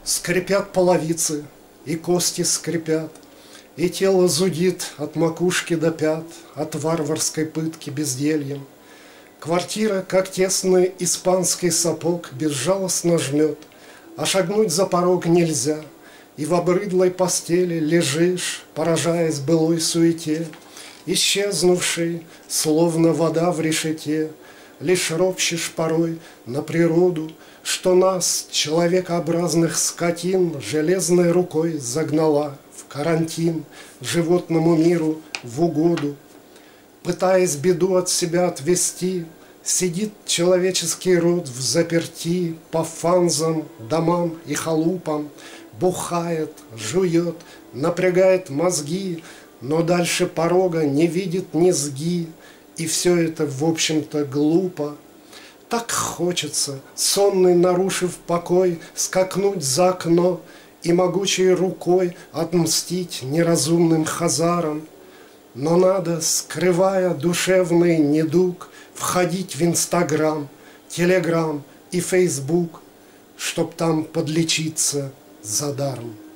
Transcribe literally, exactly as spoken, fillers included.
Скрипят половицы, и кости скрипят, и тело зудит от макушки до пят, от варварской пытки бездельем. Квартира, как тесный испанский сапог, безжалостно жмет, а шагнуть за порог нельзя, и в обрыдлой постели лежишь, поражаясь былой суете, исчезнувшей, словно вода в решете, лишь ропщешь порой на природу, что нас, человекообразных скотин, железной рукой загнала в карантин, животному миру в угоду. Пытаясь беду от себя отвести, сидит человеческий род в заперти по фанзам, домам и халупам, бухает, жует, напрягает мозги, но дальше порога не видит низги, и все это, в общем-то, глупо. Так хочется, сонный нарушив покой, скакнуть за окно и могучей рукой отмстить неразумным хазарам. Но надо, скрывая душевный недуг, входить в Инстаграм, Телеграм и Фейсбук, чтоб там подлечиться задаром.